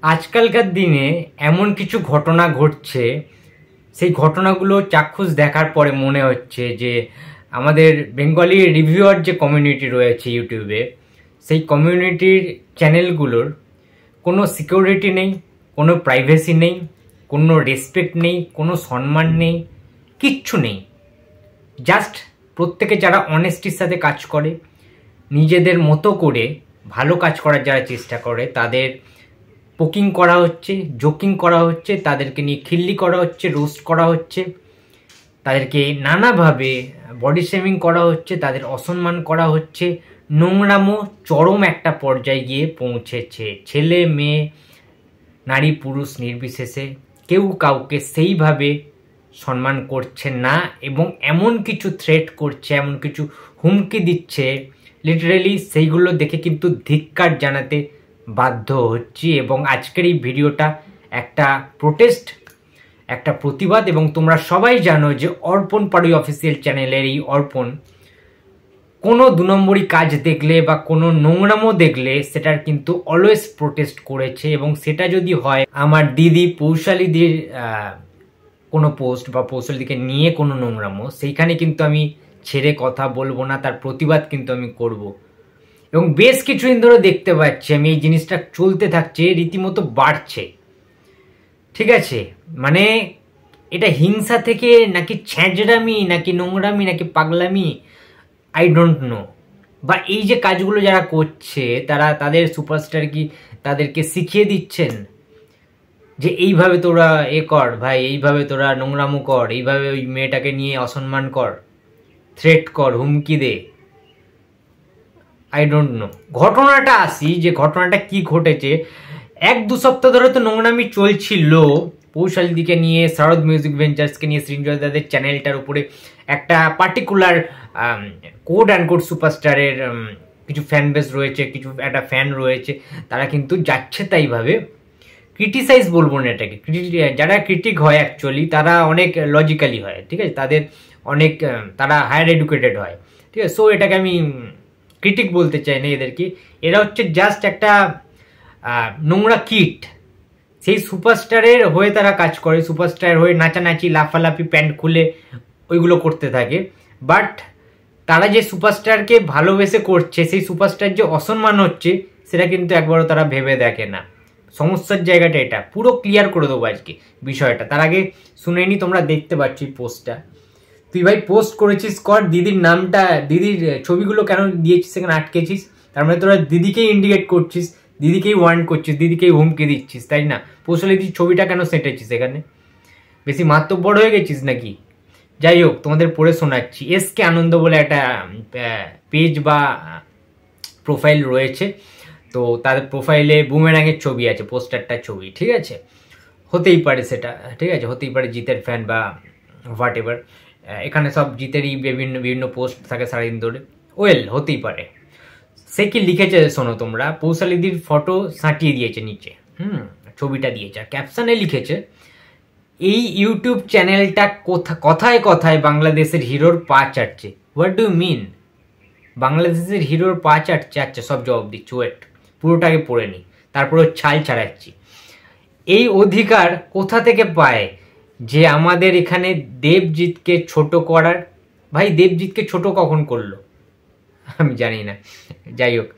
আজকালকার দিনে এমন কিছু ঘটনা ঘটছে, সেই ঘটনাগুলো চাক্ষুষ দেখার পরে মনে হচ্ছে যে আমাদের বেঙ্গলি রিভিউয়ার যে কমিউনিটি রয়েছে ইউটিউবে, সেই কমিউনিটির চ্যানেলগুলোর কোনো সিকিউরিটি নেই, কোনো প্রাইভেসি নেই, কোনো রেসপেক্ট নেই, কোনো সম্মান নেই, কিচ্ছু নেই। জাস্ট প্রত্যেকে যারা অনেস্টির সাথে কাজ করে, নিজেদের মতো করে ভালো কাজ করার যারা চেষ্টা করে, তাদের পোকিং করা হচ্ছে, জোকিং করা হচ্ছে, তাদেরকে নিয়ে খিল্লি করা হচ্ছে, রোস্ট করা হচ্ছে, তাদেরকে নানাভাবে বডি শেমিং করা হচ্ছে, তাদের অসম্মান করা হচ্ছে। নোংরামো চরম একটা পর্যায়ে গিয়ে পৌঁছেছে। ছেলে মেয়ে নারী পুরুষ নির্বিশেষে কেউ কাউকে সেইভাবে সম্মান করছে না, এবং এমন কিছু থ্রেট করছে, এমন কিছু হুমকি দিচ্ছে, লিটারেলি সেইগুলো দেখে কিন্তু ধিক্কার জানাতে বাধ্য হচ্ছি। এবং আজকের এই ভিডিওটা একটা প্রোটেস্ট, একটা প্রতিবাদ। এবং তোমরা সবাই জানো যে অর্পণ পাড়ুই অফিসিয়াল চ্যানেলের এই অর্পণ কোনো দু নম্বরই কাজ দেখলে বা কোনো নোংরামো দেখলে সেটার কিন্তু অলওয়েজ প্রোটেস্ট করেছে। এবং সেটা যদি হয় আমার দিদি পৌশালীদির কোনো পোস্ট বা পৌশালীদিকে নিয়ে কোনো নোংরামো, সেইখানে কিন্তু আমি ছেড়ে কথা বলবো না, তার প্রতিবাদ কিন্তু আমি করব। এবং বেশ কিছুদিন ধরে দেখতে পাচ্ছি আমি এই জিনিসটা চলতে থাকছে, রীতিমতো বাড়ছে। ঠিক আছে, মানে এটা হিংসা থেকে নাকি ছ্যাঁচড়ামি, নাকি নোংরামি, নাকি পাগলামি, আই ডোন্ট নো। বা এই যে কাজগুলো যারা করছে, তারা তাদের সুপারস্টার কি তাদেরকে শিখিয়ে দিচ্ছেন যে এইভাবে তোরা কর ভাই, এইভাবে তোরা নোংরামো কর, এইভাবে ওই মেয়েটাকে নিয়ে অসম্মান কর, থ্রেট কর, হুমকি দে। I don't know. ঘটনাটা আসি, যে ঘটনাটা কি ঘটেছে। 1-2 সপ্তাহ ধরে তো নোংরামি চলছিল পৌশালীদিকে নিয়ে, শারদ মিউজিক ভেঞ্চার্সকে নিয়ে, সৃঞ্জয় দাদের চ্যানেলটার উপরে একটা পার্টিকুলার কোড অ্যান্ড কোড সুপারস্টারের কিছু ফ্যান বেস রয়েছে, কিছু একটা ফ্যান রয়েছে, তারা কিন্তু যাচ্ছে তাইভাবে ক্রিটিসাইজ, বলবো না এটাকে, যারা ক্রিটিক হয় অ্যাকচুয়ালি তারা অনেক লজিক্যালি হয়, ঠিক আছে, তাদের অনেক তারা হায়ার এডুকেটেড হয়, ঠিক আছে। সো এটাকে আমি ক্রিটিক বলতে চাই না এদেরকে, এরা হচ্ছে জাস্ট একটা নোংরা কিট। সেই সুপারস্টারের হয়ে তারা কাজ করে, সুপারস্টারের হয়ে নাচানাচি, লাফালাফি, প্যান্ট খুলে ওইগুলো করতে থাকে। বাট তারা যে সুপারস্টারকে ভালোবেসে করছে, সেই সুপারস্টার যে অসম্মান হচ্ছে, সেটা কিন্তু একবারও তারা ভেবে দেখে না। সমস্যার জায়গাটা এটা, পুরো ক্লিয়ার করে দেবো আজকে বিষয়টা। তার আগে শুনে নি, তোমরা দেখতে পাচ্ছ পোস্টটা। তুই ভাই পোস্ট করেছিস কর, দিদির নামটা, দিদির ছবিগুলো কেন দিয়েছিস সেখানে আটকেছিস? তার মানে তোরা দিদিকেই ইন্ডিকেট করছিস, দিদিকেই ওয়ার্ন করছিস, দিদিকেই হুমকি দিচ্ছিস, তাই না? পৌশালীদির ছবিটা কেন সেটেছিস এখানে? বেশি মাতব্বর হয়ে গেছিস নাকি? যাই হোক, তোমাদের পড়ে শোনাচ্ছি। এসকে আনন্দ বলে একটা পেজ বা প্রোফাইল রয়েছে, তো তাদের প্রোফাইলে বুমেরাঙের ছবি আছে, পোস্টারটার ছবি, ঠিক আছে। হতেই পারে সেটা, ঠিক আছে, হতেই পারে জিতের ফ্যান বা হোয়াট এভার। এখানে সব জিতেরই বিভিন্ন বিভিন্ন পোস্ট থাকে সারাদিন ধরে, ওয়েল হতেই পারে। সে কি লিখেছে শোনো তোমরা। পৌশালীদির ফটো সাঁটিয়ে দিয়েছে নিচে, ছবিটা দিয়েছে, আর ক্যাপশনে লিখেছে, এই ইউটিউব চ্যানেলটা কথায় কথায় বাংলাদেশের হিরোর পা চাটছে। What do mean? বাংলাদেশের হিরোর পা চাটছে? আচ্ছা, সব জবাব দিচ্ছি, ওয়েট, পুরোটাকে পড়ে নি, তারপরে ছাল ছাড়াচ্ছি। এই অধিকার কোথা থেকে পায় যে আমাদের এখানে দেবজিৎকে ছোট করার? ভাই, দেবজিৎকে ছোট কখন করলো আমি জানি না। যাই হোক,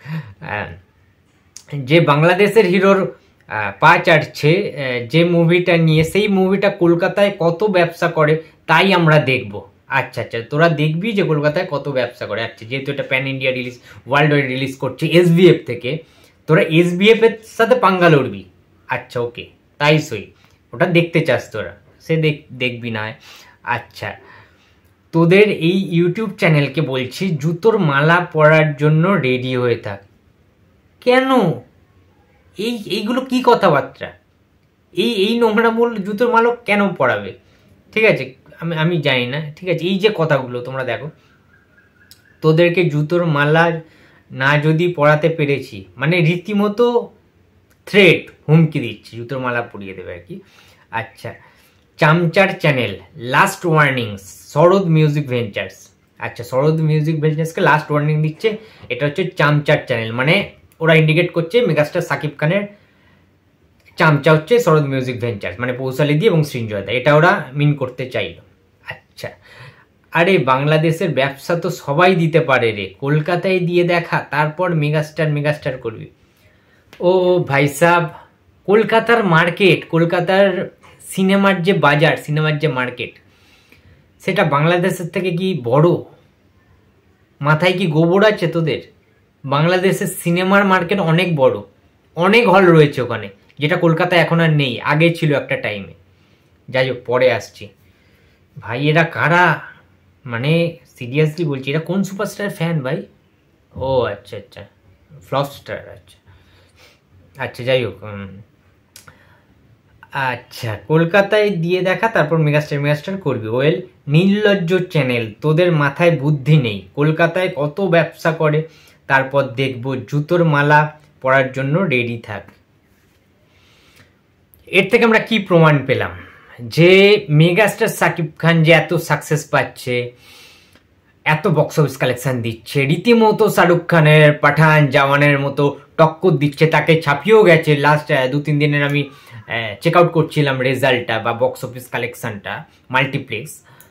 যে বাংলাদেশের হিরোর পা চাটছে যে মুভিটা নিয়ে, সেই মুভিটা কলকাতায় কত ব্যবসা করে তাই আমরা দেখব। আচ্ছা আচ্ছা, তোরা দেখবি যে কলকাতায় কত ব্যবসা করে। আচ্ছা, যেহেতু এটা pan India release, world wide release করছে এসবিএফ থেকে, তোরা এসবিএফ এর সাথে পাঙ্গা লড়বি। আচ্ছা ওকে, তাই সই, ওটা দেখতে চাস তোরা, সে দেখবি না। আচ্ছা, তোদের এই ইউটিউব চ্যানেলকে বলছি জুতোর মালা পরার জন্য রেডি হয়ে থাক। কেন? এইগুলো কি কথাবার্তা? এই নোংরা মূল জুতোর মালা কেন পরাবে? ঠিক আছে, আমি জানি না, ঠিক আছে। এই যে কথাগুলো তোমরা দেখো, তোদেরকে জুতোর মালা না যদি পরাতে পেরেছি, মানে রীতিমতো থ্রেট, হুমকি দিচ্ছি, জুতোর মালা পরিয়ে দেবে আর কি। আচ্ছা, চামচার channel, last warning, Sharad music ventures. আচ্ছা, শরদ মিউজিক ভেঞ্চার্সকে লাস্ট ওয়ার্নিং দিচ্ছে, এটা হচ্ছে চামচার চ্যানেল, মানে ওরা ইন্ডিকেট করছে মেগাস্টার সাকিব খানের চামচা হচ্ছে শরৎ মিউজিক ভেঞ্চার্স, মানে পৌশালী দি এবং সৃঞ্জয় দা, এটা ওরা মিন করতে চাইলো। আচ্ছা, আরে বাংলাদেশের ব্যবসা তো সবাই দিতে পারে রে, কলকাতায় দিয়ে দেখা, তারপর মেগাস্টার করবি। ও ভাই সাব, কলকাতার মার্কেট, কলকাতার সিনেমার যে বাজার, সিনেমার যে মার্কেট, সেটা বাংলাদেশের থেকে কি বড়? মাথায় কি গোবর আছে তোদের? বাংলাদেশের সিনেমার মার্কেট অনেক বড়, অনেক হল রয়েছে ওখানে, যেটা কলকাতায় এখন আর নেই, আগে ছিল একটা টাইমে। যাই হোক, পরে আসছি। ভাই এরা কারা? মানে সিরিয়াসলি বলছি, এরা কোন সুপারস্টার ফ্যান ভাই? ও আচ্ছা আচ্ছা, ফ্লপ স্টার। আচ্ছা আচ্ছা, যাই হোক। আচ্ছা, কলকাতায় দিয়ে দেখা, তারপর মেগাস্টার করবি। ওয়েল, নির্লজ্জ চ্যানেল, তোদের মাথায় বুদ্ধি নেই। কলকাতায় কত ব্যবসা করে, তারপর দেখবো জুতোর মালা পরার জন্য রেডি থাক। এর থেকে আমরা কি প্রমাণ পেলাম? যে মেগাস্টার সাকিব খান যে এত সাকসেস পাচ্ছে, এত বক্স অফিস কালেকশন দিচ্ছে, রীতিমতো শাহরুখ খানের পাঠান জওয়ানের মতো টক্কর দিচ্ছে, তাকে ছাপিয়েও গেছে। লাস্ট 2-3 দিনের আমি চেক আউট করছিলাম রেজাল্টটা বা বক্স অফিস কালেকশনটা, মাল্টিপ্লেক্স।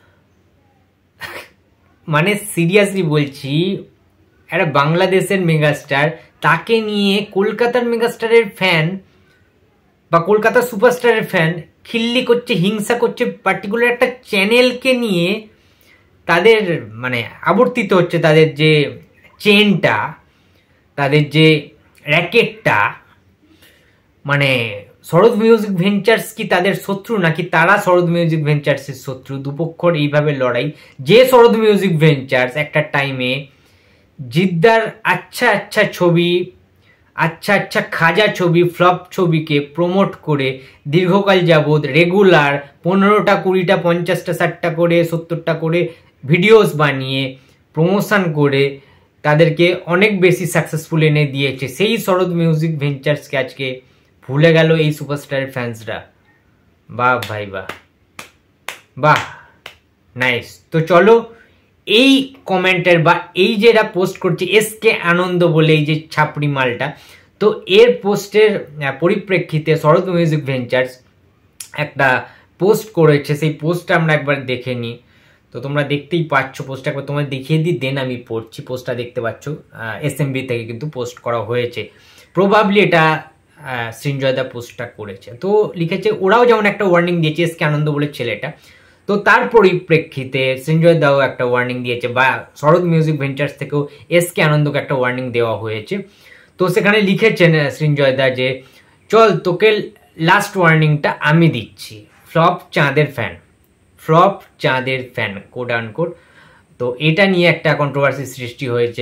মানে সিরিয়াসলি বলছি, একটা বাংলাদেশের মেগাস্টার, তাকে নিয়ে কলকাতার মেগাস্টারের ফ্যান বা কলকাতার সুপারস্টারের ফ্যান খিল্লি করছে, হিংসা করছে পার্টিকুলার একটা চ্যানেলকে নিয়ে। তাদের মানে আবর্তিত হচ্ছে তাদের যে চেনটা, তাদের যে র্যাকেটটা। মানে শরৎ মিউজিক ভেঞ্চার্স কি তাদের শত্রু, নাকি তারা শরৎ মিউজিক ভেঞ্চার্সের শত্রু? দুপক্ষর এইভাবে লড়াই। যে শরৎ মিউজিক ভেঞ্চার্স একটা টাইমে জিদ্দার আচ্ছা আচ্ছা ছবি, আচ্ছা আচ্ছা খাজা ছবি, ফ্লপ ছবিকে প্রমোট করে দীর্ঘকাল যাবৎ রেগুলার 15টা 20টা 50টা 60টা করে 70টা করে ভিডিওস বানিয়ে প্রমোশন করে তাদেরকে অনেক বেশি সাকসেসফুল এনে দিয়েছে, সেই শরৎ মিউজিক ভেঞ্চার্সকে আজকে ভুলে গেল এই সুপারস্টারের ফ্যান্সরা। বাহ ভাই বাহ, বাহ, নাইস। তো চলো, এই কমেন্টের বা এই যে এরা পোস্ট করছে এসকে আনন্দ বলে, এই যে ছাপড়ি মালটা, তো এর পোস্টের পরিপ্রেক্ষিতে শরৎ মিউজিক ভেঞ্চার্স একটা পোস্ট করেছে। সেই পোস্টটা আমরা একবার দেখে নিই। তো তোমরা দেখতেই পাচ্ছ পোস্টটা, একবার তোমায় দেখিয়ে দিই, দেন আমি পড়ছি। পোস্টটা দেখতে পাচ্ছ, এসএমবি থেকে কিন্তু পোস্ট করা হয়েছে। প্রবাবলি এটা সৃঞ্জয় দা পোস্টটা করেছে। তো লিখেছে, ওরাও যেমন একটা ওয়ার্নিং দিয়েছে এসকে আনন্দ বলে ছেলেটা, তো তার পরিপ্রেক্ষিতে সৃঞ্জয় দাও একটা ওয়ার্নিং দিয়েছে, বা শরৎ মিউজিক ভেঞ্চার্স থেকেও এসকে আনন্দকে একটা ওয়ার্নিং দেওয়া হয়েছে। তো সেখানে লিখেছেন সৃঞ্জয় দা যে, চল তোকে লাস্ট ওয়ার্নিংটা আমি দিচ্ছি, ফ্লপ চাঁদের ফ্যান কোড আনকোড। তো এটা নিয়ে একটা কন্ট্রোভার্সি সৃষ্টি হয়েছে।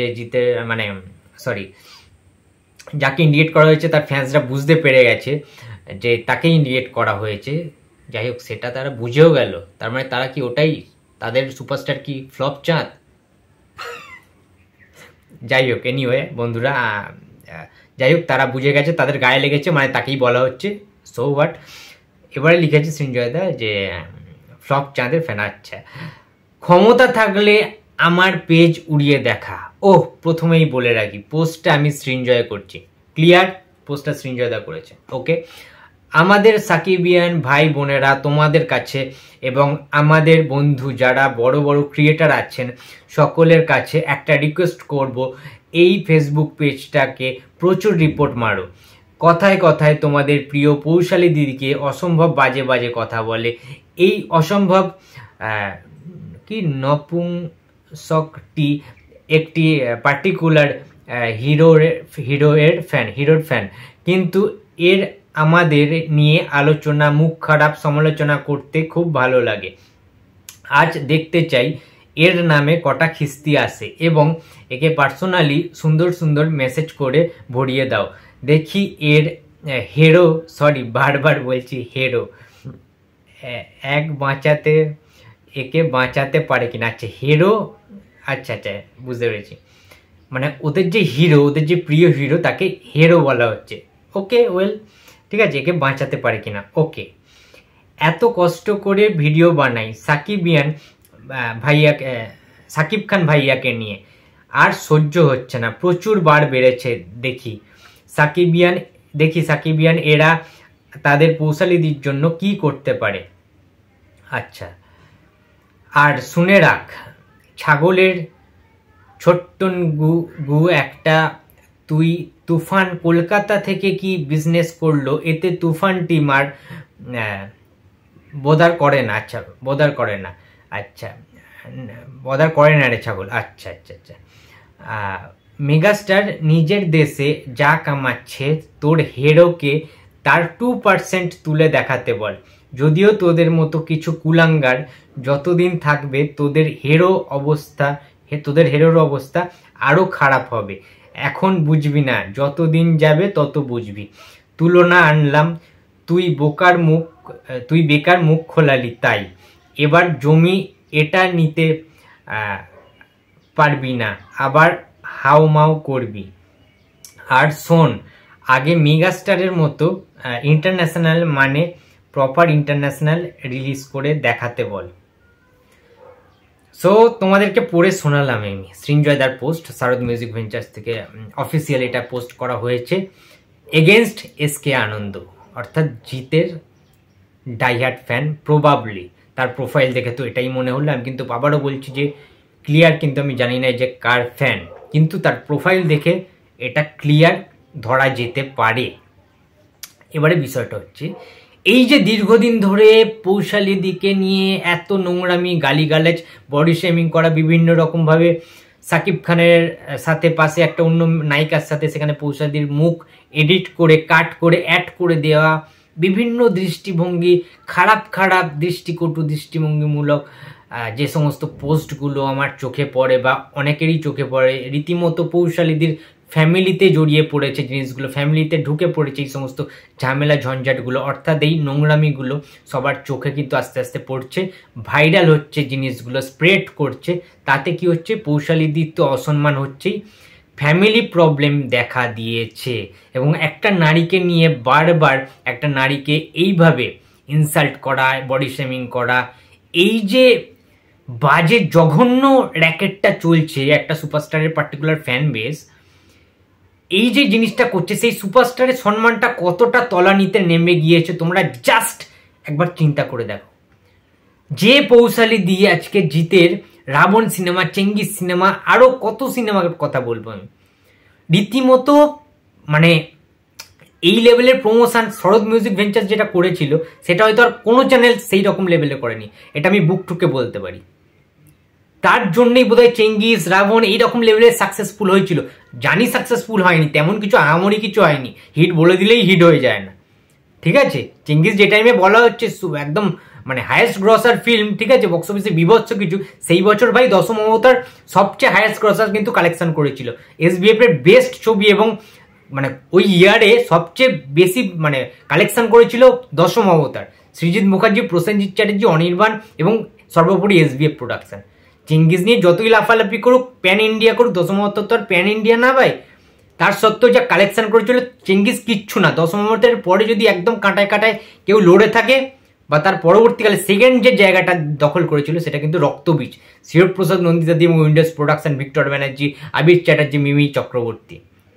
যাকে ইন্ডিকেট করা হয়েছে তার ফ্যান্সরা বুঝতে পেরে গেছে যে তাকে ইন্ডিকেট করা হয়েছে। যাই হোক, সেটা তারা বুঝেও গেল। তার মানে তারা কি ওটাই, তাদের সুপারস্টার কি ফ্লপ চাঁদ? যাই হোক, এনিওয়ে বন্ধুরা, যাই হোক, তারা বুঝে গেছে, তাদের গায়ে লেগেছে, মানে তাকেই বলা হচ্ছে। So what. এবারে লিখেছে সৃঞ্জয় দা যে ফ্লপ চাঁদের ফ্যান। আচ্ছা, ক্ষমতা থাকলে আমার পেজ উড়িয়ে দেখা। প্রথমেই বলে রাখি, পোস্টটা আমি সৃঞ্জয় করছি, ক্লিয়ার? পোস্টটা সৃঞ্জয় দা করেছে, ওকে। আমাদের সাকিবিয়ান ভাই বোনেরা তোমাদের কাছে এবং আমাদের বন্ধু যারা বড় বড় ক্রিয়েটার আছেন সকলের কাছে একটা রিকোয়েস্ট করব, এই ফেসবুক পেজটাকে প্রচুর রিপোর্ট মারো। কথায় কথায় তোমাদের প্রিয় পৌশালী দিদিকে অসম্ভব বাজে বাজে কথা বলে। এই অসম্ভব কি নপুংসকটি একটি পার্টিকুলার হিরোর ফ্যান, কিন্তু এর আমাদের নিয়ে আলোচনা, মুখ খারাপ সমালোচনা করতে খুব ভালো লাগে। আজ দেখতে চাই এর নামে কটা খিস্তি আসে এবং একে পার্সোনালি সুন্দর সুন্দর মেসেজ করে ভরিয়ে দাও। দেখি এর হেরো, বারবার বলছি হেরো, একে বাঁচাতে পারে কিনা। আচ্ছা, হেরো, আচ্ছা বুঝতে পেরেছি, মানে ওদের যে হিরো, ওদের যে প্রিয় হিরো, তাকে হেরো বলা হচ্ছে। ওকে, ওয়েল, ঠিক আছে, একে বাঁচাতে পারে কিনা। ওকে, এত কষ্ট করে ভিডিও বানাই সাকিব খান ভাইয়াকে নিয়ে, আর সহ্য হচ্ছে না, প্রচুর বার বেড়েছে। দেখি সাকিবিয়ান এরা তাদের পৌশালিদির জন্য কি করতে পারে? আচ্ছা, আর শুনে রাখ, ছাগলের ছোট্ট গু একটা তুই তুফান কলকাতা থেকে কি বিজনেস করলো, এতে তুফান টিম আর বদার করে না। আচ্ছা, বদার করে না, আচ্ছা বদার করে না রে ছাগল। আচ্ছা আচ্ছা আচ্ছা, মেগাস্টার নিজের দেশে যা কামাচ্ছে তোর হিরোকে তার 2% তুলে দেখাতে বল। যদিও তোদের মতো কিছু কুলাঙ্গার যতদিন থাকবে তোদের হিরোর অবস্থা আরো খারাপ হবে। এখন বুঝবি না, যতদিন যাবে তত বুঝবি। তুলনা আনলাম, তুই বেকার মুখ খোলালি, তাই এবার জমি এটা নিতে পারবি না, আবার হাউমাউ করবি। আর শোন, আগে মেগাস্টারের মতো ইন্টারন্যাশনাল মানে প্রপার ইন্টারন্যাশনাল রিলিজ করে দেখাতে বল। সো তোমাদেরকে পড়ে শোনালাম আমি সৃঞ্জয়দার পোস্ট, শারদ মিউজিক ভেঞ্চার্স থেকে অফিসিয়াল এটা পোস্ট করা হয়েছে এগেনস্ট এসকে আনন্দ, অর্থাৎ জিতের ডাইহার্ট ফ্যান প্রবাবলি। তার প্রোফাইল দেখে তো এটাই মনে হলো। আমি কিন্তু আবারও বলছি যে ক্লিয়ার কিন্তু আমি জানি না যে কার ফ্যান, কিন্তু তার প্রোফাইল দেখে এটা ক্লিয়ার ধরা যেতে পারে। এবারে বিষয়টা হচ্ছে এই যে দীর্ঘদিন ধরে পৌশালিদিকে নিয়ে এত নোংরামি, গালিগালাজ, বডি শেমিং করা, বিভিন্ন রকমভাবে সাকিব খানের সাথে পাশে একটা অন্য নায়িকার সাথে সেখানে পৌশালিদির মুখ এডিট করে, কাট করে, অ্যাড করে দেওয়া, বিভিন্ন দৃষ্টিভঙ্গি, খারাপ দৃষ্টিকটু দৃষ্টিভঙ্গিমূলক যে সমস্ত পোস্টগুলো আমার চোখে পড়ে বা অনেকেরই চোখে পড়ে, রীতিমতো পৌশালিদির ফ্যামিলিতে জড়িয়ে পড়েছে জিনিসগুলো, ফ্যামিলিতে ঢুকে পড়েছে এই সমস্ত ঝামেলা ঝঞ্ঝাটগুলো, অর্থাৎ এই নোংরামিগুলো সবার চোখে কিন্তু আস্তে আস্তে পড়ছে, ভাইরাল হচ্ছে জিনিসগুলো, স্প্রেড করছে। তাতে কি হচ্ছে, পৌশালিদির তো অসম্মান হচ্ছেই, ফ্যামিলি প্রবলেম দেখা দিয়েছে। এবং একটা নারীকে নিয়ে বারবার একটা নারীকে এইভাবে ইনসাল্ট করা, বডি শেমিং করা, এই যে বাজে জঘন্য র্যাকেটটা চলছে একটা সুপারস্টারের পার্টিকুলার ফ্যান বেস, এই যে জিনিসটা করছে, সেই সুপারস্টারের সম্মানটা কতটা তলানিতে নেমে গিয়েছে তোমরা জাস্ট একবার চিন্তা করে দেখো। যে পৌশালিদি আজকে জিতের রাবণ সিনেমা, চেঙ্গিস সিনেমা, আরো কত সিনেমার কথা বলবো আমি, রীতিমতো মানে এই লেভেলের প্রমোশন শরৎ মিউজিক ভেঞ্চার্স যেটা করেছিল সেটা হয়তো আর কোনো চ্যানেল সেই রকম লেভেলে করেনি, এটা আমি বুক ঠুকে বলতে পারি। তার জন্যই বোধহয় চেঙ্গিস, রাবণ এইরকম লেভেলের সাকসেসফুল হয়েছিল। জানি সাকসেসফুল হয়নি, তেমন কিছু আহামরি কিছু হয়নি, হিট বলে দিলেই হিট হয়ে যায় না, ঠিক আছে। চেঙ্গিস যে টাইমে বলা হচ্ছে একদম মানে হায়েস্ট গ্রসার ফিল্ম, ঠিক আছে, বক্স অফিসে বিভৎস কিছু, সেই বছর ভাই দশম অবতার সবচেয়ে হায়েস্ট গ্রসার কিন্তু কালেকশন করেছিল। এসবিএফ এর বেস্ট ছবি এবং মানে ওই ইয়ারে সবচেয়ে বেশি মানে কালেকশন করেছিল দশম অবতার, সৃজিত মুখার্জি, প্রসেনজিৎ চ্যাটার্জি, অনির্বাণ এবং সর্বোপরি এসবিএফ প্রোডাকশন। চেঙ্গিস নিয়ে যতই লাফালাফি করুক, প্যান ইন্ডিয়া করুক, দশম অবতার তো আর প্যান ইন্ডিয়া না ভাই, তার সত্ত্বেও যা কালেকশন করেছিল চেঙ্গিস কিচ্ছু না। দশম অবতারের পরে যদি একদম কাঁটায় কাঁটায় কেউ লড়ে থাকে বা তার পরবর্তীকালে সেকেন্ড যে জায়গাটা দখল করেছিল সেটা কিন্তু রক্তবীজ, শিবপ্রসাদ নন্দিতাদি এবং উইন্ডোজ প্রোডাকশন, ভিক্টর ব্যানার্জি, আবির চ্যাটার্জি, মিমি চক্রবর্তী।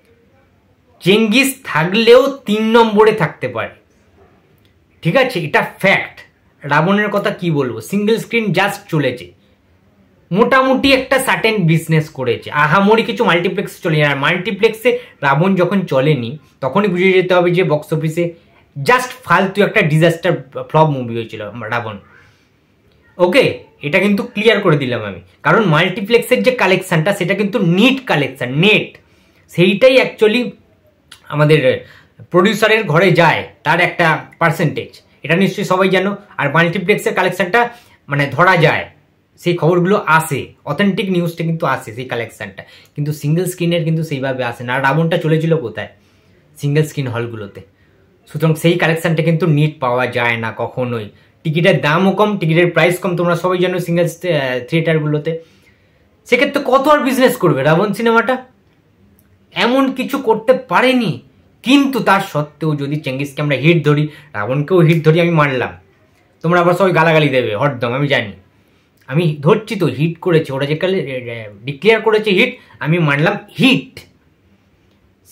চেঙ্গিস থাকলেও 3 নম্বরে থাকতে পারে, ঠিক আছে, এটা ফ্যাক্ট। রাবণের কথা কি বলবো, সিঙ্গেল স্ক্রিন জাস্ট চলেছে, মোটামুটি একটা সার্টেন বিজনেস করেছে, আহামরি কিছু মাল্টিপ্লেক্স চলে যায়। আর মাল্টিপ্লেক্সে রাবণ যখন চলেনি তখনই বুঝে যেতে হবে যে বক্স অফিসে জাস্ট ফালতু একটা ডিজাস্টার ফ্লপ মুভি হয়েছিল রাবণ। ওকে, এটা কিন্তু ক্লিয়ার করে দিলাম আমি, কারণ মাল্টিপ্লেক্সের যে কালেকশনটা সেটা কিন্তু নিট কালেকশন, নেট, সেইটাই অ্যাকচুয়ালি আমাদের প্রডিউসারের ঘরে যায়, তার একটা পার্সেন্টেজ, এটা নিশ্চয়ই সবাই জানো। আর মাল্টিপ্লেক্সের কালেকশনটা মানে ধরা যায়, সেই খবরগুলো আসে, অথেন্টিক নিউজটা কিন্তু আসে সেই কালেকশনটা, কিন্তু সিঙ্গেল স্ক্রিনের কিন্তু সেইভাবে আসে না। আর রাবণটা চলেছিল কোথায়, সিঙ্গেল স্ক্রিন হলগুলোতে, সুতরাং সেই কালেকশনটা কিন্তু নিট পাওয়া যায় না কখনোই। টিকিটের দামও কম, টিকিটের প্রাইস কম, তোমরা সবাই জানো সিঙ্গেল থিয়েটারগুলোতে। সেক্ষেত্রে কত আর বিজনেস করবে রাবণ সিনেমাটা, এমন কিছু করতে পারেনি। কিন্তু তার সত্ত্বেও যদি চেঙ্গিসকে আমরা হিট ধরি, রাবণকেও হিট ধরি, আমি মানলাম, তোমরা আবার সবাই গালাগালি দেবে হরদম, আমি জানি, আমি ধরছি তো হিট করেছে, ওরা যে ডিক্লেয়ার করেছে হিট, আমি মানলাম হিট।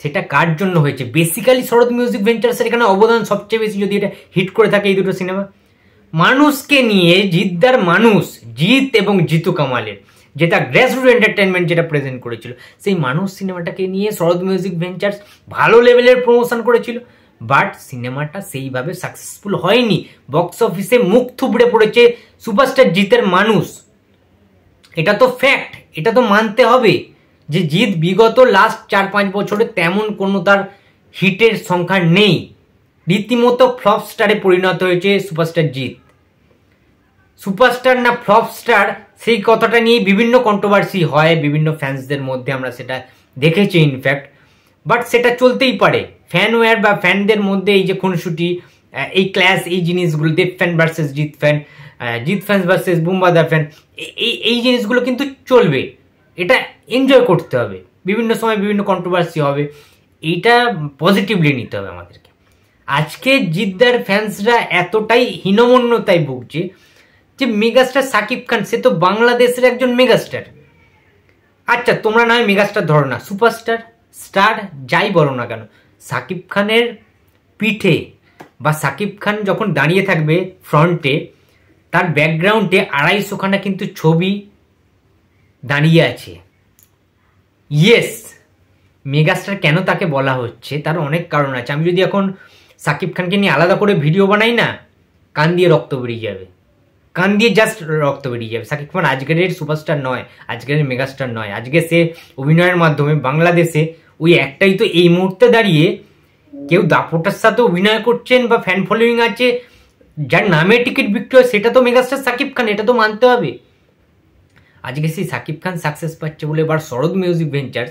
সেটা কার জন্য হয়েছে? বেসিক্যালি শরৎ মিউজিক ভেঞ্চার্সের এখানে অবদান সবচেয়ে বেশি, যদি এটা হিট করে থাকে এই দুটো সিনেমা। মানুষকে নিয়ে, জিদ্দার মানুষ, জিৎ এবং জিতু কামালের, যেটা গ্রাসরুট এন্টারটেনমেন্ট যেটা প্রেজেন্ট করেছিল, সেই মানুষ সিনেমাটাকে নিয়ে শরৎ মিউজিক ভেঞ্চার্স ভালো লেভেলের প্রমোশন করেছিল। বাট সিনেমাটা সেইভাবে সাকসেসফুল হয়নি। বক্স অফিসে মুখ থুবড়ে পড়েছে সুপারস্টার জিতের মানুষ। এটা তো ফ্যাক্ট, এটা তো মানতে হবে যে জিৎ বিগত লাস্ট 4-5 বছরে তেমন কোনো তার হিটের সংখ্যা নেই। রীতিমতো ফ্লপ স্টারে পরিণত হয়েছে সুপারস্টার জিৎ। সুপারস্টার না ফ্লপ স্টার, সেই কথাটা নিয়ে বিভিন্ন কন্ট্রোভার্সি হয় বিভিন্ন ফ্যান্সদের মধ্যে, আমরা সেটা দেখেছি ইনফ্যাক্ট। বাট সেটা চলতেই পারে, ফ্যানওয়্যার বা ফ্যানদের মধ্যে এই যে খুনসুটি, এই ক্লাস, এই জিনিসগুলো, Dev fan versus Jeet fan, Jeet fan versus বুমবাদার ফ্যান, এই জিনিসগুলো কিন্তু চলবে। এটা এনজয় করতে হবে, বিভিন্ন সময় বিভিন্ন কন্ট্রোভার্সি হবে, এইটা পজিটিভলি নিতে হবে আমাদেরকে। আজকে জিদ্দার ফ্যান্সরা এতটাই হীনমন্যতায় ভুগছে যে মেগাস্টার সাকিব খান, সে তো বাংলাদেশের একজন মেগাস্টার। আচ্ছা তোমরা না হয় মেগাস্টার ধরো না, সুপারস্টার, স্টার যাই বলো না কেন, সাকিব খানের পিঠে বা সাকিব খান যখন দাঁড়িয়ে থাকবে ফ্রন্টে, তার ব্যাকগ্রাউন্ডে 250খানা কিন্তু ছবি দাঁড়িয়ে আছে। ইয়েস, মেগাস্টার কেন তাকে বলা হচ্ছে তার অনেক কারণ আছে। আমি যদি এখন সাকিব খানকে নিয়ে আলাদা করে ভিডিও বানাই না, কান দিয়ে রক্ত বেরিয়ে যাবে, কান দিয়ে জাস্ট রক্ত বেরিয়ে যাবে। সাকিব খান আজকের সুপারস্টার নয়, আজকের মেগাস্টার নয়। আজকে সে অভিনয়ের মাধ্যমে বাংলাদেশে ওই একটাই তো এই মুহূর্তে দাঁড়িয়ে কেউ দাপটার সাথে অভিনয় করছেন বা ফ্যান ফলোয়িং আছে, যার নামে টিকিট বিক্রি হয়, সেটা তো মেগাস্টার সাকিব খান, এটা তো মানতে হবে। আজকে সেই সাকিব খান সাকসেস পাচ্ছে বলে এবার শরৎ মিউজিক ভেঞ্চার্স,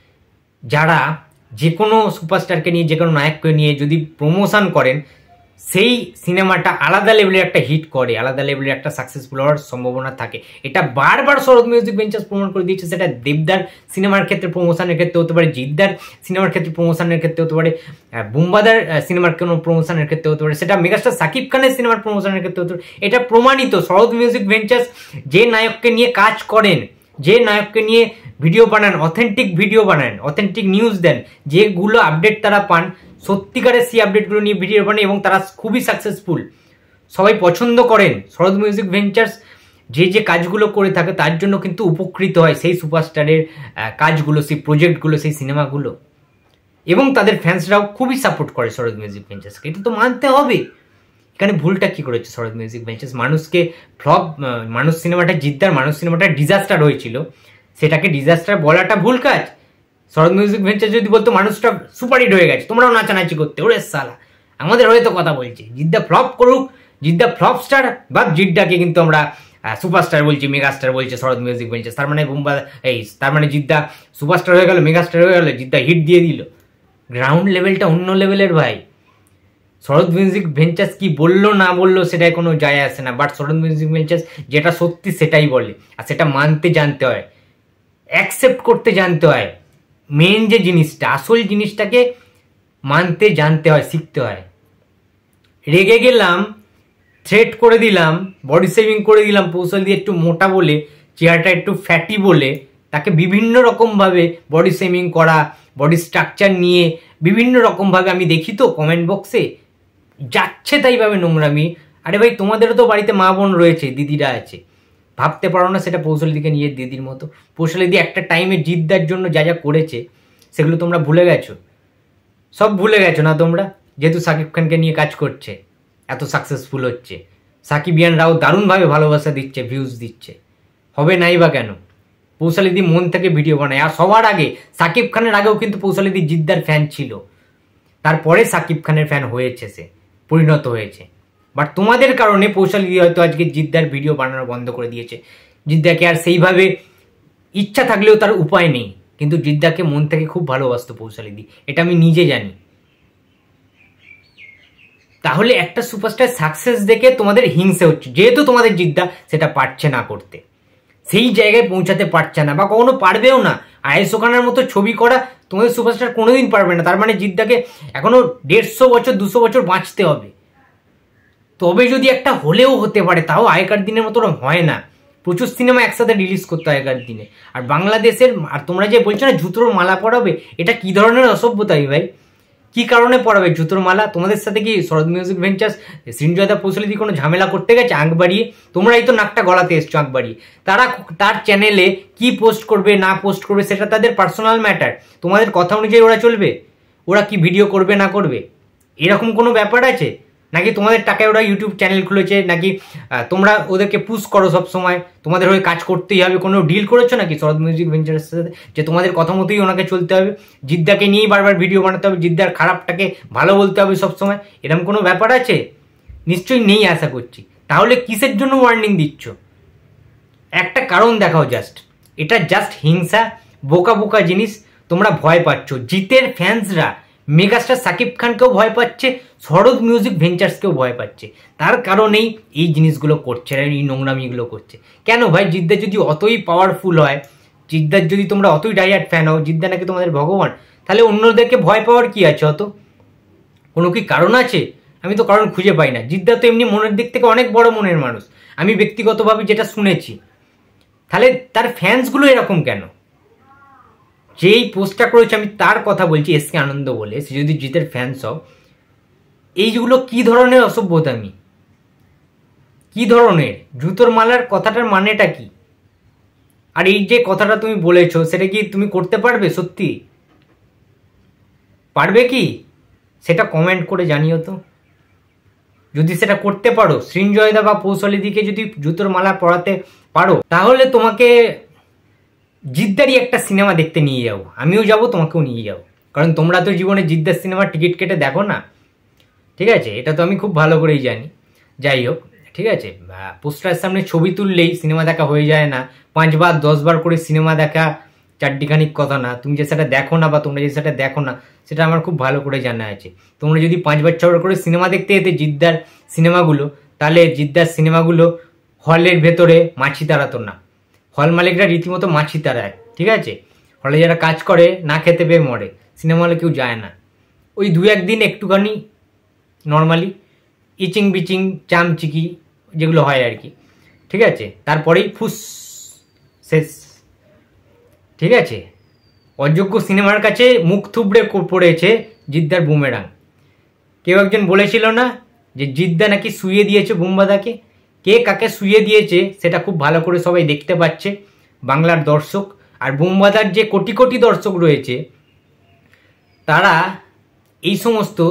যারা যে কোনো সুপারস্টারকে নিয়ে, যে কোনো নায়ককে নিয়ে যদি প্রমোশন করেন, সেই সিনেমাটা আলাদা লেভেলের একটা হিট করে, আলাদা লেভেলের একটা সাকসেসফুল হওয়ার সম্ভাবনা থাকে। এটা বারবার শরৎ মিউজিক ভেঞ্চার্স প্রমোট করে দিয়েছে। সেটা দেবদার সিনেমার ক্ষেত্রে প্রমোশনের ক্ষেত্রে হতে পারে, জিদ্দার সিনেমার ক্ষেত্রে প্রমোশনের ক্ষেত্রে হতে পারে, বুমবাদার সিনেমার কোনো প্রমোশনের ক্ষেত্রে হতে পারে, সেটা মেগাস্টার সাকিব খানের সিনেমার প্রমোশনের ক্ষেত্রে হতে পারে। এটা প্রমাণিত। শরৎ মিউজিক ভেঞ্চার্স যে নায়ককে নিয়ে কাজ করেন, যে নায়ককে নিয়ে ভিডিও বানান, অথেন্টিক ভিডিও বানান, অথেন্টিক নিউজ দেন, যেগুলো আপডেট তারা পান, সত্যিকারের সেই আপডেটগুলো নিয়ে ভিডিও বানান এবং তারা খুবই সাকসেসফুল, সবাই পছন্দ করেন। শরৎ মিউজিক ভেঞ্চার্স যে যে কাজগুলো করে থাকে তার জন্য কিন্তু উপকৃত হয় সেই সুপারস্টারের কাজগুলো, সেই প্রজেক্টগুলো, সেই সিনেমাগুলো, এবং তাদের ফ্যান্সরাও খুবই সাপোর্ট করে শরৎ মিউজিক ভেঞ্চার্সকে। এটা তো মানতে হবে। এখানে ভুলটা কি করেছে শরৎ মিউজিক ভেঞ্চার্স? মানুষকে ফ্লপ, মানুষ সিনেমাটা জিদ্দার মানুষ সিনেমাটা ডিজাস্টার হয়েছিল, সেটাকে ডিজাস্টার বলাটা ভুল কাজ। শরৎ মিউজিক ভেঞ্চার যদি বলতো মানুষটা সুপারহিট হয়ে গেছে, তোমরাও নাচানাচি করতে, ওরে সালা আমাদের হয়ে তো কথা বলছে, জিদ্দা ফ্লপ করুক, জিদ্দা ফ্লপ স্টার বা জিদ্দাকে কিন্তু আমরা সুপারস্টার বলছি, মেগাস্টার বলছে শরৎ মিউজিক ভেঞ্চার্স। তার মানে তার মানে জিদ্দা সুপারস্টার হয়ে গেল, মেগাস্টার হয়ে গেল, জিদ্দা হিট দিয়ে দিল। গ্রাউন্ড লেভেলটা অন্য লেভেলের ভাই। শরৎ মিউজিক ভেঞ্চার্স কি বললো না বললো সেটাই কোনো যায় আসে না, বাট শরৎ মিউজিক ভেঞ্চার্স যেটা সত্যি সেটাই বলে, আর সেটা মানতে জানতে হয়, অ্যাকসেপ্ট করতে জানতে হয়। মেন যে জিনিসটা, আসল জিনিসটাকে মানতে জানতে হয়, শিখতে হয়। রেগে গেলাম, থ্রেট করে দিলাম, বডি শেভিং করে দিলাম কৌশল দিয়ে একটু মোটা বলে, চেহারাটা একটু ফ্যাটি বলে, তাকে বিভিন্ন রকমভাবে বডি শেভিং করা, বডি স্ট্রাকচার নিয়ে বিভিন্ন রকমভাবে আমি দেখি তো কমেন্ট বক্সে যাচ্ছে তাইভাবে নোংরামি। আরে ভাই তোমাদেরও তো বাড়িতে মা বোন রয়েছে, দিদিরা আছে, ভাবতে পারো না সেটা কৌশলীদিকে নিয়ে দিদির মতো? কৌশলীদি একটা টাইমে জিদ্দার জন্য যা যা করেছে সেগুলো তোমরা ভুলে গেছো, সব ভুলে গেছো না তোমরা? যেহেতু সাকিব খানকে নিয়ে কাজ করছে, এত সাকসেসফুল হচ্ছে, সাকিবিয়ানরাও দারুণভাবে ভালোবাসা দিচ্ছে, ভিউজ দিচ্ছে, হবে নাই বা কেন? কৌশলীদি মন থেকে ভিডিও বানায়। আর সবার আগে সাকিব খানের আগেও কিন্তু কৌশলীদি জিদ্দার ফ্যান ছিল, তারপরে সাকিব খানের ফ্যান হয়েছে, সে পরিণত হয়েছে। বাট তোমাদের কারণে কৌশলীদি হয়তো আজকে জিদ্দার ভিডিও বানানো বন্ধ করে দিয়েছে। জিদ্দাকে আর সেইভাবে ইচ্ছা থাকলেও তার উপায় নেই, কিন্তু জিদ্দাকে মন থেকে খুব ভালোবাসতো কৌশলীদি, এটা আমি নিজে জানি। তাহলে একটা সুপারস্টার সাকসেস দেখে তোমাদের হিংসে হচ্ছে, যেহেতু তোমাদের জিদ্দা সেটা পারছে না করতে, সেই জায়গায় পৌঁছাতে পারছে না, বা কখনো পারবেও না। আয়েশা খানের মতো ছবি করা তোমাদের সুপারস্টার কোনোদিন পারবে না। তার মানে জিদ্দাকে এখনো 150 বছর 200 বছর বাঁচতে হবে, তবে যদি একটা হলেও হতে পারে, তাও আগেকার দিনের মতো হয় না। প্রচুর সিনেমা একসাথে রিলিজ করতে হয় আগের দিনে। আর বাংলাদেশের, আর তোমরা যে বলছো না জুতোর মালা পরাবে, এটা কি ধরনের অসভ্যতাই ভাই? কি কারণে পরাবে জুতোর মালা? তোমাদের সাথে কি শরৎ মিউজিক ভেঞ্চার্স, সৃঞ্জয়দা পৌঁছালিদি কোনো ঝামেলা করতে গেছে আঁক বাড়িয়ে? তোমরাই তো নাকটা গলাতে এসছো আঁক বাড়িয়ে। তারা তার চ্যানেলে কি পোস্ট করবে না পোস্ট করবে সেটা তাদের পার্সোনাল ম্যাটার। তোমাদের কথা অনুযায়ী ওরা চলবে? ওরা কি ভিডিও করবে না করবে এরকম কোনো ব্যাপার আছে? নাকি তোমাদের টাকায় ওরা ইউটিউব চ্যানেল খুলেছে? নাকি তোমরা ওদেরকে পুশ করো সব সময়, তোমাদের হয়ে কাজ করতেই হবে? কোনো ডিল করেছো নাকি শরৎ মিউজিক ভেঞ্চার্সের সাথে যে তোমাদের কথা মতোই ওনাকে চলতে হবে, জিদ্দাকে নিয়েই বারবার ভিডিও বানাতে হবে, জিদ্দার খারাপটাকে ভালো বলতে হবে সবসময়? এরকম কোনো ব্যাপার আছে? নিশ্চয়ই নেই আশা করছি। তাহলে কিসের জন্য ওয়ার্নিং দিচ্ছ? একটা কারণ দেখাও জাস্ট। এটা জাস্ট হিংসা, বোকা বোকা জিনিস। তোমরা ভয় পাচ্ছ, জিতের ফ্যান্সরা মেগাস্টার সাকিব খানকেও ভয় পাচ্ছে, শরৎ মিউজিক ভেঞ্চার্সকেও ভয় পাচ্ছে। তার কারণেই এই জিনিসগুলো করছে, এই নোংরামিগুলো করছে। কেন ভাই? জিদ্দা যদি অতই পাওয়ারফুল হয়, জিদ্দার যদি তোমরা অতই ডাইহার্ট ফ্যান হও, জিদ্দা নাকি তোমাদের ভগবান, তাহলে অন্যদেরকে ভয় পাওয়ার কি আছে? অত কোনো কি কারণ আছে? আমি তো কারণ খুঁজে পাই না। জিদ্দা তো এমনি মনের দিক থেকে অনেক বড় মনের মানুষ, আমি ব্যক্তিগতভাবে যেটা শুনেছি। তাহলে তার ফ্যান্সগুলো এরকম কেন? যেই পোস্টটা করেছে, আমি তার কথা বলছি, এসকে আনন্দ বলে, সে যদি জিতের ফ্যান্স হও, এইগুলো কি ধরনের অসভ্যতামি? কি ধরনের? জুতোর মালার কথাটার মানেটা কি? আর এই যে কথাটা তুমি বলেছো, সেটা কি তুমি করতে পারবে? সত্যি পারবে কি? সেটা কমেন্ট করে জানিও তো। যদি সেটা করতে পারো, সৃঞ্জয়দা বা পৌশালিদিকে যদি জুতোর মালা পরাতে পারো, তাহলে তোমাকে জিদ্দারই একটা সিনেমা দেখতে নিয়ে যাবো, আমিও যাব, তোমাকেও নিয়ে যাবো। কারণ তোমরা তো জীবনে জিদ্দার সিনেমার টিকিট কেটে দেখো না, ঠিক আছে? এটা তো আমি খুব ভালো করেই জানি। যাই হোক, ঠিক আছে, পোস্টারের সামনে ছবি তুললেই সিনেমা দেখা হয়ে যায় না। 5 বার 10 বার করে সিনেমা দেখা চারটিখানিক কথা না। তুমি যে সেটা দেখো না, বা তোমরা যে সেটা দেখো না, সেটা আমার খুব ভালো করে জানা আছে। তোমরা যদি 5 বার 6 বার করে সিনেমা দেখতে যেতে জিদ্দার সিনেমাগুলো, তাহলে জিদ্দার সিনেমাগুলো হলের ভেতরে মাছি তাড়াতো না। হল মালিকরা রীতিমতো মাছি তাড়ায়, ঠিক আছে? হলে যারা কাজ করে না খেতে পেয়ে মরে, সিনেমা হলে কেউ যায় না। ওই 2-1 দিন একটুখানি নর্মালি ইচিং বিচিং চামচিকি যেগুলো হয় আর কি, ঠিক আছে? তারপরেই ফুস শেষ, ঠিক আছে? অযোগ্য সিনেমার কাছে মুখ থুবড়ে পড়েছে জিদ্দার বুমেরাং। কেউ একজন বলেছিল না যে জিদ্দা নাকি শুইয়ে দিয়েছে বুম্বাদাকে? কে কাকে শুইয়ে দিয়েছে সেটা খুব ভালো করে সবাই দেখতে পাচ্ছে, বাংলার দর্শক। আর বুম্বাদার যে কোটি কোটি দর্শক রয়েছে, তারা এই সমস্ত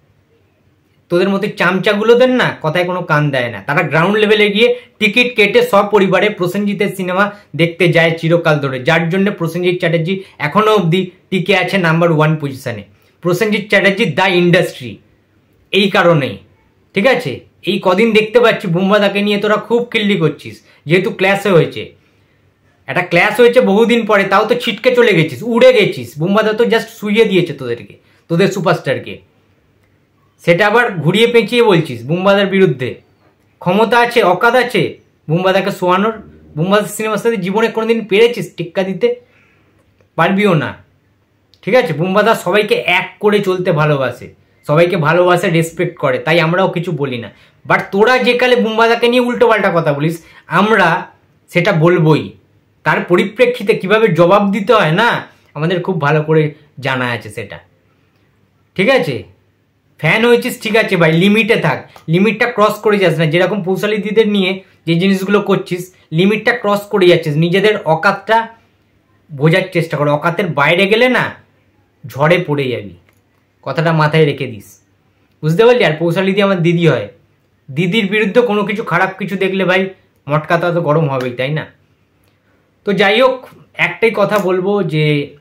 তোদের মতো চামচাগুলোদের না কথায় কোনো কান দেয় না। তারা গ্রাউন্ড লেভেলে গিয়ে টিকিট কেটে সপরিবারে প্রসেনজিতের সিনেমা দেখতে যায় চিরকাল ধরে, যার জন্য প্রসেনজিৎ চ্যাটার্জি এখনো অবধি টিকে আছে নাম্বার 1 পজিশনে। প্রসেনজিৎ চ্যাটার্জি দ্য ইন্ডাস্ট্রি, এই কারণেই, ঠিক আছে? এই কদিন দেখতে পাচ্ছি বুম্বাদাকে নিয়ে তোরা খুব কিল্লি করছিস, যেহেতু ক্ল্যাশ হয়েছে, একটা ক্ল্যাশ হয়েছে বহুদিন পরে, তাও তো ছিটকে চলে গেছিস, উড়ে গেছিস। বুম্বাদা তো জাস্ট শুইয়ে দিয়েছে তোদেরকে, তোদের সুপারস্টারকে। সেটা আবার ঘুরিয়ে পেঁচিয়ে বলছিস বুম্বাদার বিরুদ্ধে। ক্ষমতা আছে, অকাত আছে বুম্বাদাকে শোয়ানোর? বুম্বাদার সিনেমার সাথে জীবনে কোনোদিন পেরেছিস টিক্কা দিতে? পারবিও না, ঠিক আছে? বুম্বাদা সবাইকে এক করে চলতে ভালোবাসে, সবাইকে ভালোবাসে, রেসপেক্ট করে, তাই আমরাও কিছু বলি না। বাট তোরা যে কালে বুম্বাদাকে নিয়ে উল্টো পাল্টা কথা বলিস, আমরা সেটা বলবোই। তার পরিপ্রেক্ষিতে কিভাবে জবাব দিতে হয় না, আমাদের খুব ভালো করে জানা আছে সেটা, ঠিক আছে? ফ্যান হয়েছিস ঠিক আছে ভাই, লিমিটে থাক, লিমিটটা ক্রস করে যাস না। যেরকম পৌশালী দিদিদের নিয়ে যে জিনিসগুলো করছিস, লিমিটটা ক্রস করে যাচ্ছিস। নিজেদের অকাতটা বোঝার চেষ্টা করো, অকাতের বাইরে গেলে না ঝড়ে পড়ে যাবি, কথাটা মাথায় রেখে দিস, বুঝতে পারলি? আর পৌশালী দি আমার দিদি হয়, দিদির বিরুদ্ধে কোনো কিছু খারাপ কিছু দেখলে ভাই মটকাটা তো গরম হবেই, তাই না? তো যাই হোক, একটাই কথা বলবো যে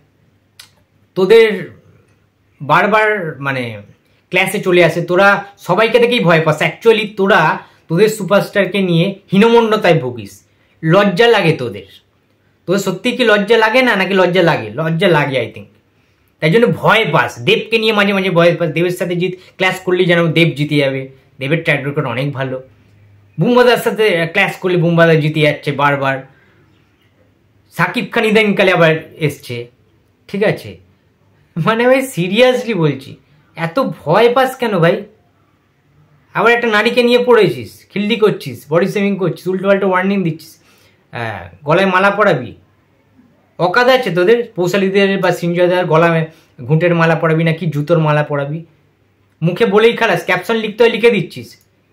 তোদের বারবার মানে ক্লাসে চলে আসে, তোরা সবাইকে দেখেই ভয় পাস। অ্যাকচুয়ালি তোরা তোদের সুপারস্টারকে নিয়ে হীনমন্যতায় ভুগিস, লজ্জা লাগে তোদের। তোদের সত্যি কি লজ্জা লাগে না, নাকি লজ্জা লাগে? লজ্জা লাগে আই থিঙ্ক, তাই জন্য ভয় পাস। দেবকে নিয়ে মাঝে মাঝে ভয় পাস, দেবের সাথে ক্লাস করলে যেন দেব জিতে যাবে, দেবের ট্র্যাক রেকর্ড অনেক ভালো। বুম্বাদার সাথে ক্লাস করলে বুম্বাদা জিতে যাচ্ছে বারবার। সাকিব খান ইদানিংকালে আবার এসছে, ঠিক আছে? মানে ভাই সিরিয়াসলি বলছি, এত ভয় পাস কেন ভাই? আবার একটা নারীকে নিয়ে পড়েছিস, খিল্লি করছিস, বডি শেমিং করছিস, উল্টো পাল্টা ওয়ার্নিং দিচ্ছিস। গলায় মালা পরাবি? অকাদ আছে তোদের? পৌশালীদের বা সৃঞ্জয়দার গলায় ঘুঁটের মালা পরাবি নাকি জুতোর মালা পরাবি? মুখে বলেই খালাস, ক্যাপশন লিখতে হয় লিখে দিচ্ছিস।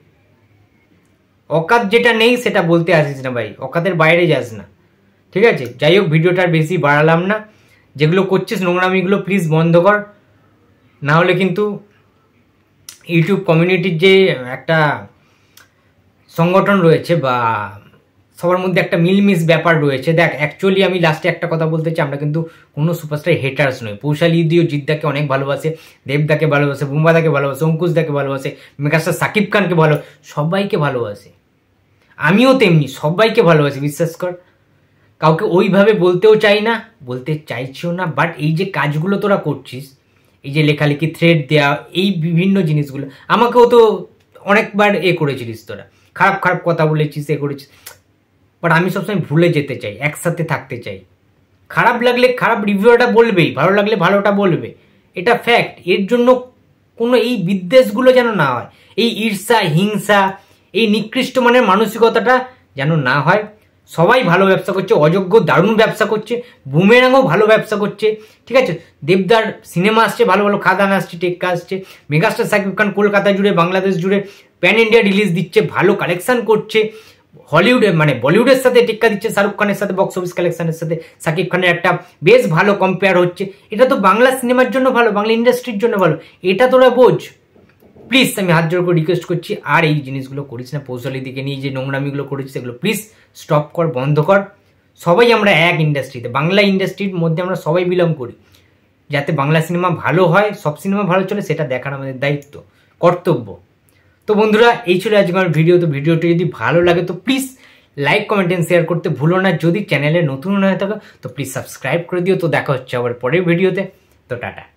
অকাদ যেটা নেই সেটা বলতে আসিস না ভাই, অকাদের বাইরে যাস না, ঠিক আছে? যাই হোক, ভিডিওটার বেশি বাড়ালাম না। যেগুলো করছিস নোংরামিগুলো প্লিজ বন্ধ কর, না হলে কিন্তু ইউটিউব কমিউনিটির যে একটা সংগঠন রয়েছে বা সবার মধ্যে একটা মিলমিশ ব্যাপার রয়েছে। দেখ, অ্যাকচুয়ালি আমি লাস্টে একটা কথা বলতে চাই, আমরা কিন্তু কোনো সুপারস্টার হেটার্স নই। পৌশালী দিও জিদ্দাকে অনেক ভালোবাসে, দেবদাকে ভালোবাসে, বুম্বাদাকে ভালোবাসে, অঙ্কুশদাকে ভালোবাসে, মেগাস্টার সাকিব খানকে সবাইকে ভালোবাসে। আমিও তেমনি সবাইকে ভালোবাসি, বিশ্বাস কর। কাউকে ওইভাবে বলতেও চাই না, বলতে চাইছিও না। বাট এই যে কাজগুলো তোরা করছিস, এই যে লেখালেখি, থ্রেড দেওয়া, এই বিভিন্ন জিনিসগুলো, আমাকেও তো অনেকবার করেছিলিস তোরা, খারাপ খারাপ কথা বলেছিস, করেছিস। বাট আমি সবসময় ভুলে যেতে চাই, একসাথে থাকতে চাই। খারাপ লাগলে খারাপ রিভিউটা বলবেই, ভালো লাগলে ভালোটা বলবে, এটা ফ্যাক্ট। এর জন্য কোনো এই বিদ্বেষগুলো যেন না হয়, এই ঈর্ষা, হিংসা, এই নিকৃষ্ট মানের মানসিকতাটা যেন না হয়। সবাই ভালো ব্যবসা করছে, অযোগ্য দারুণ ব্যবসা করছে, বুমেরাংও ভালো ব্যবসা করছে, ঠিক আছে? দেবদার সিনেমা আসছে, ভালো ভালো খাদান আসছে, টেক্কা আসছে, মেগাস্টার সাকিব খান কলকাতা জুড়ে, বাংলাদেশ জুড়ে প্যান ইন্ডিয়া রিলিজ দিচ্ছে, ভালো কালেকশন করছে। হলিউডে মানে বলিউডের সাথে টেক্কা দিচ্ছে, শাহরুখ খানের সাথে বক্স অফিস কালেকশনের সাথে সাকিব খানের একটা বেশ ভালো কম্পেয়ার হচ্ছে। এটা তো বাংলা সিনেমার জন্য ভালো, বাংলা ইন্ডাস্ট্রির জন্য ভালো, এটা তোরা বোঝ। প্লিজ আমি হাত জোর করে রিকোয়েস্ট করছি, আর এই জিনিসগুলো করিস না। পৌশালী দিকে নিয়ে যে নোংরামিগুলো করেছিস সেগুলো প্লিজ স্টপ কর, বন্ধ কর। সবাই আমরা এক ইন্ডাস্ট্রিতে, বাংলা ইন্ডাস্ট্রির মধ্যে আমরা সবাই বিলং করি। যাতে বাংলা সিনেমা ভালো হয়, সব সিনেমা ভালো চলে, সেটা দেখার আমাদের দায়িত্ব, কর্তব্য। তো বন্ধুরা, এই ছিল আজকে আমার ভিডিও। তো ভিডিওটি যদি ভালো লাগে তো please like, comment and share করতে ভুলো না। যদি চ্যানেলে নতুন হয়ে থাকো তো প্লিজ সাবস্ক্রাইব করে দিও। তো দেখা হচ্ছে আবার পরের ভিডিওতে। তো টাটা।